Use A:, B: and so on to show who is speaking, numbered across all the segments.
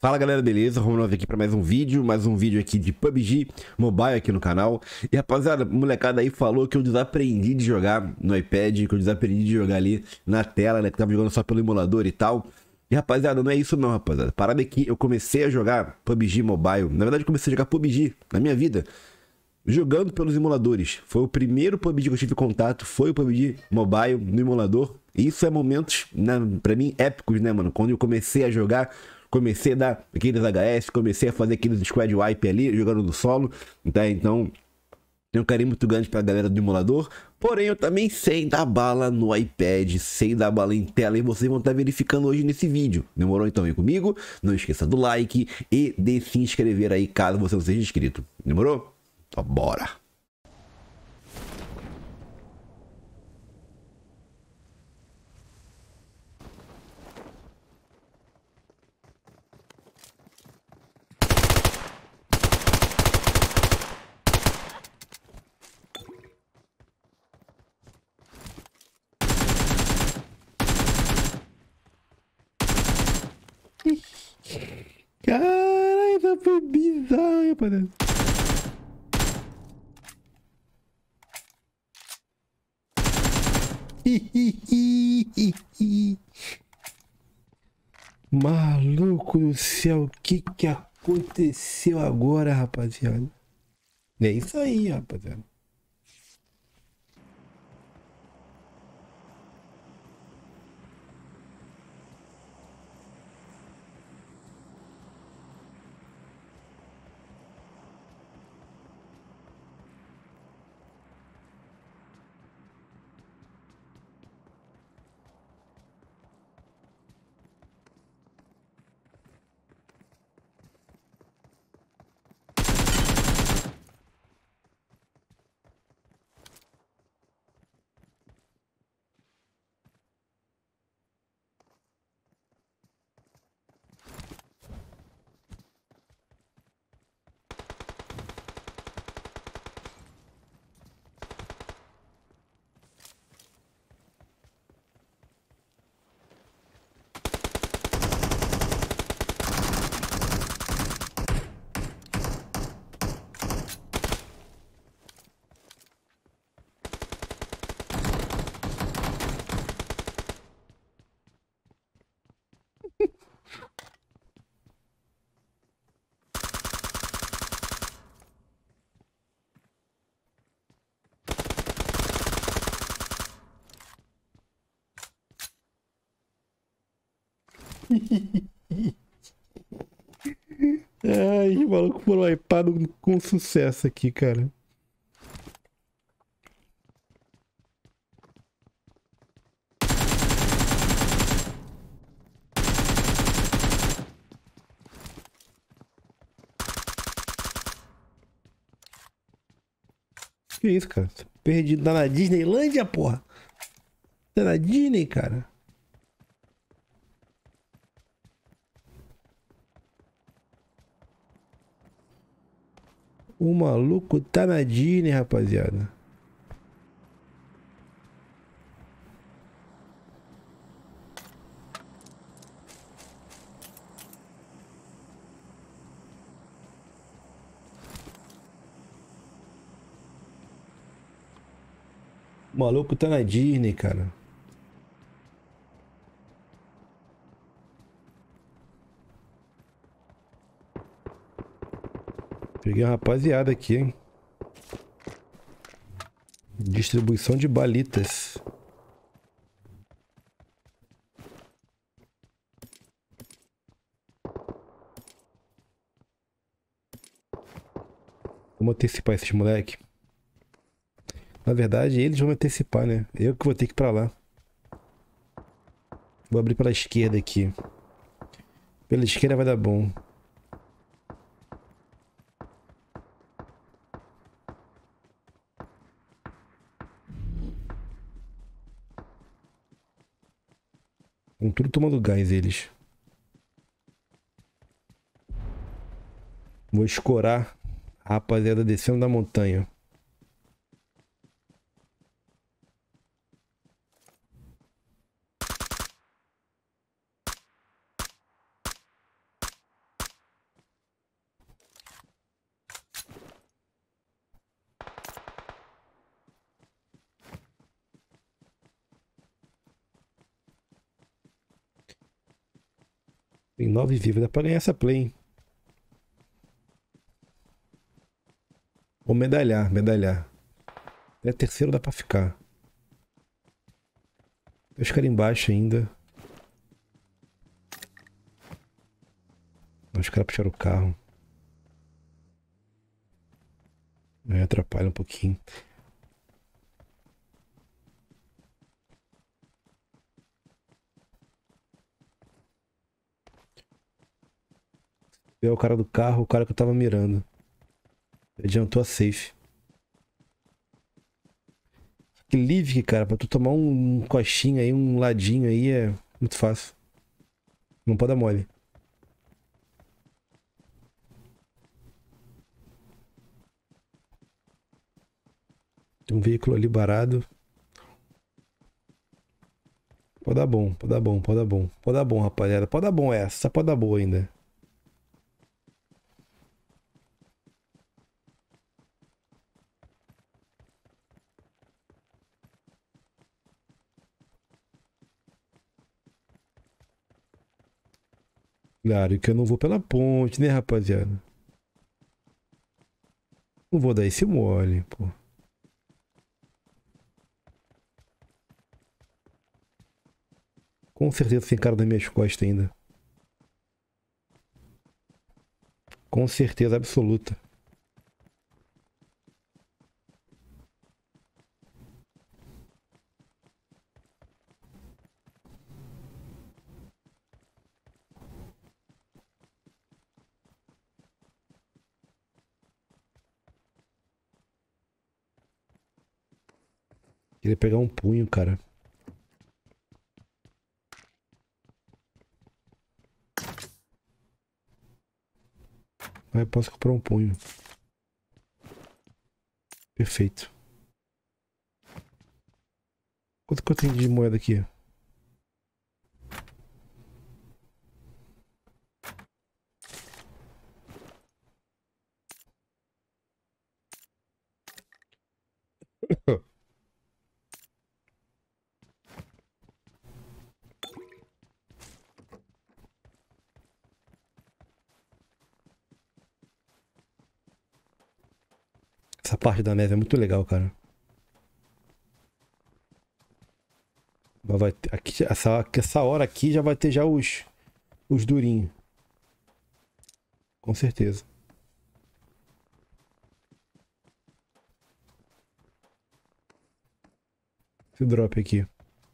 A: Fala galera, beleza? Vamos aqui para mais um vídeo aqui de PUBG Mobile aqui no canal. E rapaziada, molecada aí falou que eu desaprendi de jogar no iPad, que eu desaprendi de jogar ali na tela, né? Que tava jogando só pelo emulador e tal. E rapaziada, não é isso não, rapaziada. Parada é que eu comecei a jogar PUBG Mobile. Na verdade, eu comecei a jogar PUBG na minha vida jogando pelos emuladores. Foi o primeiro PUBG que eu tive contato, foi o PUBG Mobile no emulador. E isso é momentos, né, pra mim, épicos, né, mano? Quando eu comecei a jogar, comecei a dar aqueles HS, comecei a fazer aqueles squad wipe ali, jogando no solo, tá? Então, tenho um carinho muito grande pra galera do emulador. Porém, eu também sei dar bala no iPad, sei dar bala em tela, e vocês vão estar verificando hoje nesse vídeo. Demorou? Então vem comigo, não esqueça do like e de se inscrever aí, caso você não seja inscrito. Demorou? Então, bora! Caralho, essa foi bizarro, rapaziada. Maluco do céu, o que aconteceu agora, rapaziada? É isso aí, rapaziada. Ai, o maluco foi wipeado com sucesso aqui, cara. Que isso, cara? Perdido. Tá na Disneylândia, porra. Tá na Disney, cara. O maluco tá na Disney, rapaziada. O maluco tá na Disney, cara. Peguei uma rapaziada aqui, hein? Distribuição de balitas. Vamos antecipar esses moleque. Na verdade, eles vão me antecipar, né? Eu que vou ter que ir pra lá. Vou abrir pela esquerda aqui. Pela esquerda vai dar bom. Estão tudo tomando gás, eles. Vou escorar a rapaziada descendo da montanha. Tem 9 vivos, dá pra ganhar essa play, hein? Ou medalhar, medalhar. Até terceiro dá pra ficar. Tem os caras embaixo ainda. Os caras puxaram o carro. Atrapalha um pouquinho. É o cara do carro, o cara que eu tava mirando. Adiantou a safe. Que Livic, cara, pra tu tomar um coxinha aí, um ladinho aí é muito fácil. Não pode dar mole. Tem um veículo ali parado. Pode dar bom, pode dar bom, pode dar bom. Pode dar bom, rapaziada. Pode dar bom essa pode dar boa ainda. Claro que eu não vou pela ponte, né, rapaziada? Não vou dar esse mole, pô. Com certeza tem cara nas minhas costas ainda. Com certeza absoluta. Queria pegar um punho, cara. Mas eu posso comprar um punho. Perfeito. Quanto que eu tenho de moeda aqui? Essa parte da neve é muito legal, cara. Aqui, essa hora aqui já vai ter já os durinhos. Com certeza. Esse drop aqui.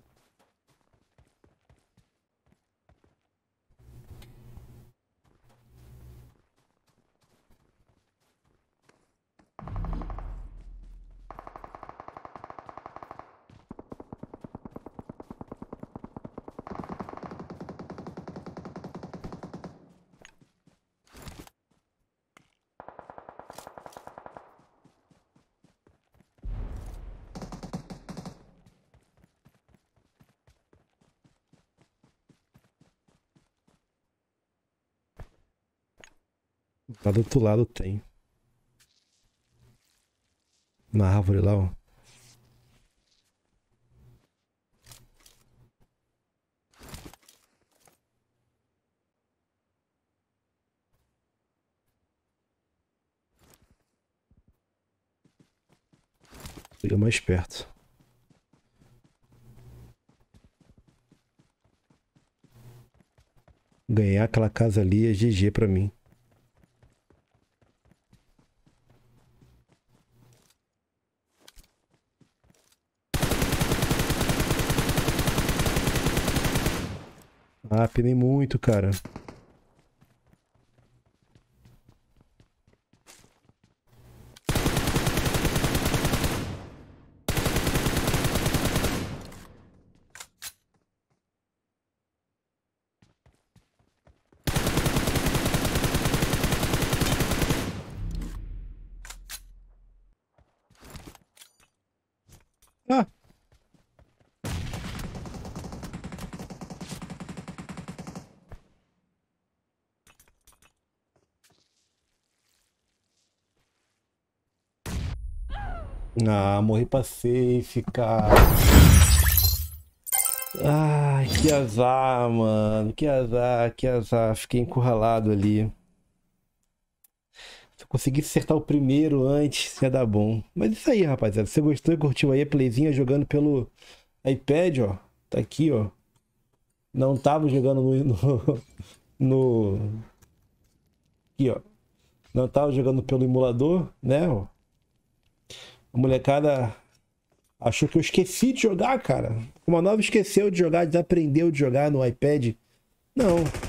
A: Lá do outro lado tem. Na árvore lá, ó. Chega mais perto. Ganhar aquela casa ali é GG pra mim. Ah, penei muito, cara. Ah! Ah, morri pra safe, cara. Ai, Que azar, mano. Que azar, que azar. Fiquei encurralado ali. Se eu conseguisse acertar o primeiro antes, ia dar bom. Mas isso aí, rapaziada. Se você gostou e curtiu aí a playzinha jogando pelo iPad, ó. Tá aqui, ó. Não tava jogando no... Aqui, ó. Não tava jogando pelo emulador, né, ó. A molecada achou que eu esqueci de jogar, cara. Uma nova esqueceu de jogar, desaprendeu de jogar no iPad. Não.